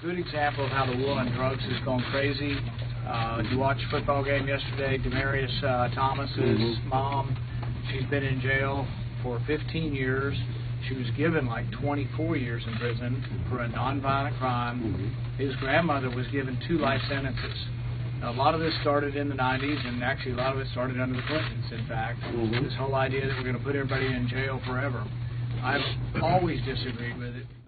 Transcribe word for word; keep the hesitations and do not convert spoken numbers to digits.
good example of how the war on drugs has gone crazy. Uh, you watched a football game yesterday. Demaryius uh, Thomas's mm-hmm. mom, she's been in jail for fifteen years. She was given like twenty-four years in prison for a nonviolent crime. Mm-hmm. His grandmother was given two life sentences. Now, a lot of this started in the nineties, and actually a lot of it started under the Clintons, in fact. Mm-hmm. This whole idea that we're going to put everybody in jail forever. I've always disagreed with it.